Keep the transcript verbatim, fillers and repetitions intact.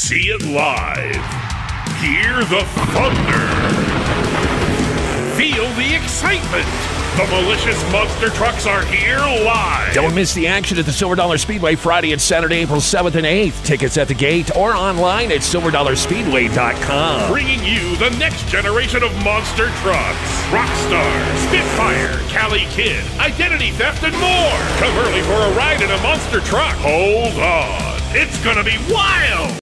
See it live. Hear the thunder. Feel the excitement. The malicious monster trucks are here live. Don't miss the action at the Silver Dollar Speedway Friday and Saturday, April seventh and eighth. Tickets at the gate or online at silver dollar speedway dot com. Bringing you the next generation of monster trucks. Rockstar, Spitfire, Cali Kid, Identity Theft, and more. Come early for a ride in a monster truck. Hold on. It's gonna be wild.